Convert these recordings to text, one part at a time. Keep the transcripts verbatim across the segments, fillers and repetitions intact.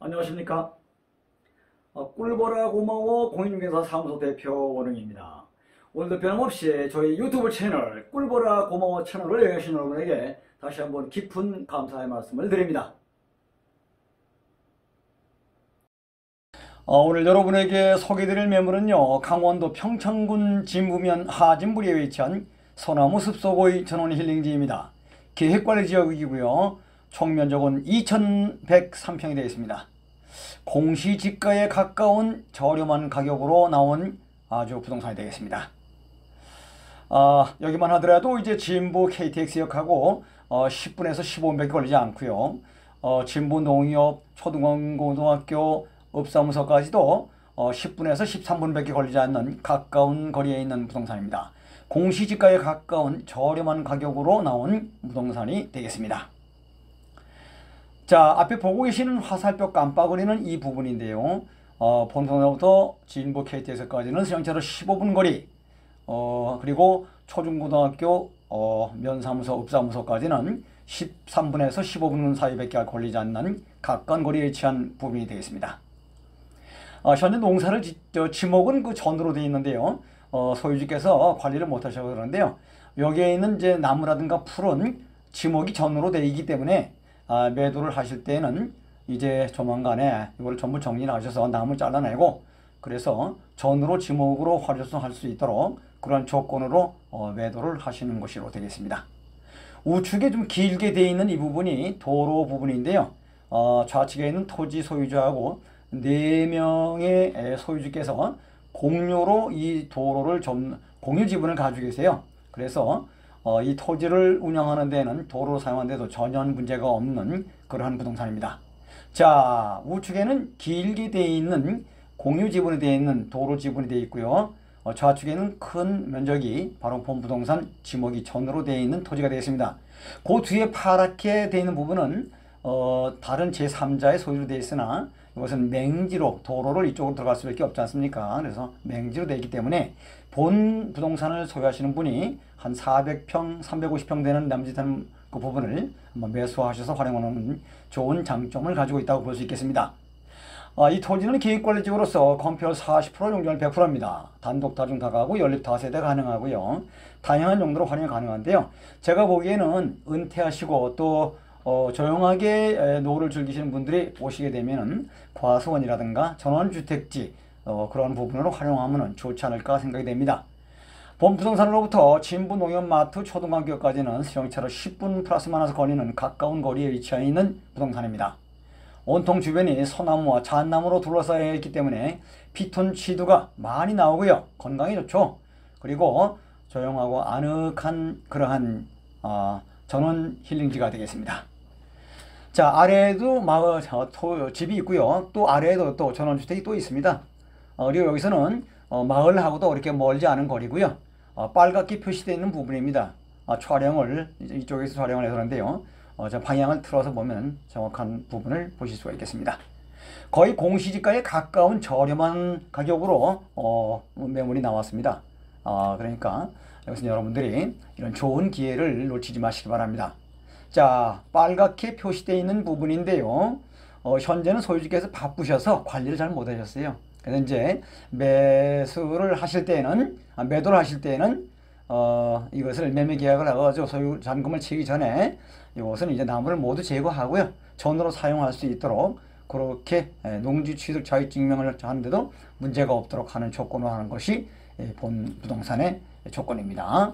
안녕하십니까. 어, 꿀보라 고마워 공인중개사 사무소 대표 원흥입니다. 오늘도 변함없이 저희 유튜브 채널 꿀보라 고마워 채널을 여행하신 여러분에게 다시 한번 깊은 감사의 말씀을 드립니다. 어, 오늘 여러분에게 소개드릴 매물은요, 강원도 평창군 진부면 하진부리에 위치한 소나무 습속의 전원 힐링지입니다. 계획관리 지역이고요. 총 면적은 이천백삼 평이 되어 있습니다. 공시지가에 가까운 저렴한 가격으로 나온 아주 부동산이 되겠습니다. 아, 여기만 하더라도 이제 진부 케이티엑스역하고 어, 십 분에서 십오 분밖에 걸리지 않고요. 어, 진부 농협 초등고등학교 읍사무소까지도 어, 십 분에서 십삼 분밖에 걸리지 않는 가까운 거리에 있는 부동산입니다. 공시지가에 가까운 저렴한 가격으로 나온 부동산이 되겠습니다. 자, 앞에 보고 계시는 화살표 깜빡거리는 이 부분인데요. 어, 본선부터 진부 케이티엑스까지는 수영차로 십오 분 거리, 어, 그리고 초중고등학교 어, 면사무소, 읍사무소까지는 십삼 분에서 십오 분 사이밖에 걸리지 않는 가까운 거리에 위치한 부분이 되겠습니다. 어, 현재 농사를 지, 저, 지목은 그 전으로 되어 있는데요. 어, 소유주께서 관리를 못하셔서 그러는데요. 여기에 있는 이제 나무라든가 풀은 지목이 전으로 되어 있기 때문에 아, 매도를 하실 때는 이제 조만간에 이걸 전부 정리를 하셔서 나무 잘라내고 그래서 전으로 지목으로 활용할 수 있도록 그런 조건으로 어, 매도를 하시는 것으로 되겠습니다. 우측에 좀 길게 되어 있는 이 부분이 도로 부분인데요. 어, 좌측에 있는 토지 소유주하고 네 명의 소유주께서 공유로 이 도로를 좀 공유 지분을 가지고 계세요. 그래서 어, 이 토지를 운영하는 데는 도로를 사용하는 데도 전혀 문제가 없는 그러한 부동산입니다. 자, 우측에는 길게 되어 있는 공유 지분이 되어 있는 도로 지분이 되어 있고요. 어, 좌측에는 큰 면적이 바로 본부동산 지목이 전으로 되어 있는 토지가 되겠습니다. 그 뒤에 파랗게 되어 있는 부분은 어, 다른 제삼자의 소유로 되어 있으나 이것은 맹지로 도로를 이쪽으로 들어갈 수밖에 없지 않습니까? 그래서 맹지로 되어 있기 때문에 본 부동산을 소유하시는 분이 한 사백 평, 삼백오십 평 되는 남짓한 그 부분을 한번 매수하셔서 활용하는 좋은 장점을 가지고 있다고 볼 수 있겠습니다. 아, 이 토지는 계획관리지구로서 건폐율 사십 퍼센트, 용적률 백 퍼센트입니다. 단독 다중 다가구, 연립 다세대 가능하고요. 다양한 용도로 활용이 가능한데요. 제가 보기에는 은퇴하시고 또 어, 조용하게 노후를 즐기시는 분들이 오시게 되면은 과수원이라든가 전원주택지 어, 그런 부분으로 활용하면 좋지 않을까 생각이 됩니다. 본 부동산으로부터 진부 농협마트 초등학교까지는 수용차로 십 분 플러스 마이너스 걸리는 가까운 거리에 위치해 있는 부동산입니다. 온통 주변이 소나무와 잣나무로 둘러싸여 있기 때문에 피톤 치두가 많이 나오고요. 건강에 좋죠. 그리고 조용하고 아늑한 그러한 어, 전원 힐링지가 되겠습니다. 자, 아래에도 마을 어, 토, 집이 있고요. 또 아래에도 또 전원주택이 또 있습니다. 어, 그리고 여기서는 어, 마을하고도 이렇게 멀지 않은 거리고요. 어, 빨갛게 표시되어 있는 부분입니다. 어, 촬영을 이쪽에서 촬영을 해서 그런데요. 어, 저 방향을 틀어서 보면 정확한 부분을 보실 수가 있겠습니다. 거의 공시지가에 가까운 저렴한 가격으로 어, 매물이 나왔습니다. 어, 그러니까 여기서 여러분들이 이런 좋은 기회를 놓치지 마시기 바랍니다. 자, 빨갛게 표시되어 있는 부분인데요. 어, 현재는 소유주께서 바쁘셔서 관리를 잘 못하셨어요. 그래서 이제 매수를 하실 때는, 아, 매도를 하실 때는 어, 이것을 매매 계약을 하고 소유 잔금을 치기 전에 이것은 이제 나무를 모두 제거하고요. 전으로 사용할 수 있도록 그렇게 농지 취득 자격증명을 하는데도 문제가 없도록 하는 조건으로 하는 것이 본 부동산의 조건입니다.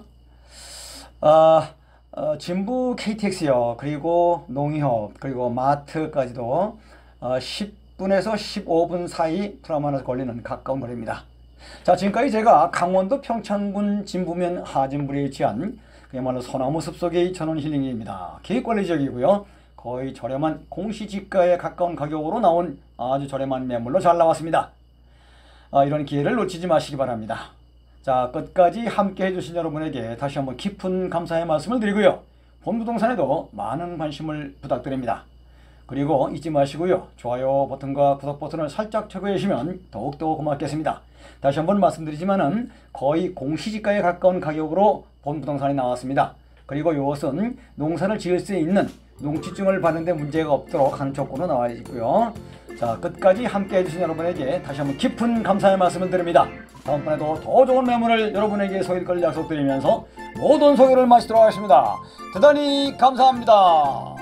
아, 어, 진부 케이티엑스역 그리고 농협 그리고 마트까지도 어, 십 분에서 십오 분 사이 프라마에서 걸리는 가까운 거리입니다. 자, 지금까지 제가 강원도 평창군 진부면 하진부리에 위치한 그야말로 소나무 숲속의 전원 힐링입니다. 계획관리 지역이고요. 거의 저렴한 공시지가에 가까운 가격으로 나온 아주 저렴한 매물로 잘 나왔습니다. 아, 이런 기회를 놓치지 마시기 바랍니다. 자, 끝까지 함께 해주신 여러분에게 다시 한번 깊은 감사의 말씀을 드리고요. 본부동산에도 많은 관심을 부탁드립니다. 그리고 잊지 마시고요. 좋아요 버튼과 구독 버튼을 살짝 쳐주시면 더욱더 고맙겠습니다. 다시 한번 말씀드리지만은 거의 공시지가에 가까운 가격으로 본부동산이 나왔습니다. 그리고 이것은 농사를 지을 수 있는 농지증을 받는데 문제가 없도록 하는 조건으로 나와 있고요. 자, 끝까지 함께 해주신 여러분에게 다시 한번 깊은 감사의 말씀을 드립니다. 다음번에도 더 좋은 매물을 여러분에게 소개할 걸 약속드리면서 모든 소개를 마치도록 하겠습니다. 대단히 감사합니다.